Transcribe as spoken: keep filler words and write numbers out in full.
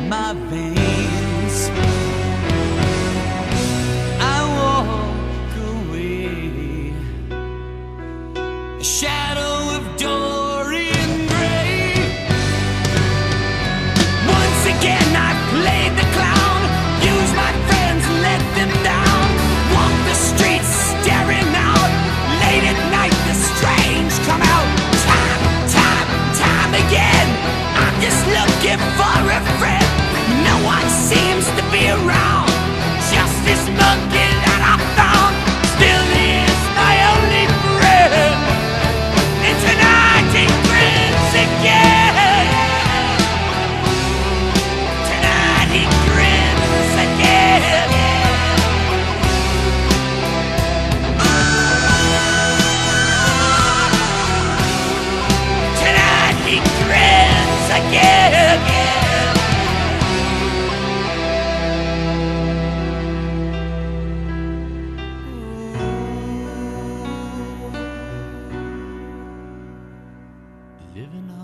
my veins. I walk away, a shadow of Dorian Gray. Once again I played the clown, used my friends and let them down. Walk the streets staring out, late at night the strange come out. Time, time, time again, I'm just looking for a friend. No one seems to be around, just this monkey that I found. Still is my only friend, and tonight he grins again. Tonight he grins again. Tonight he grins again. Living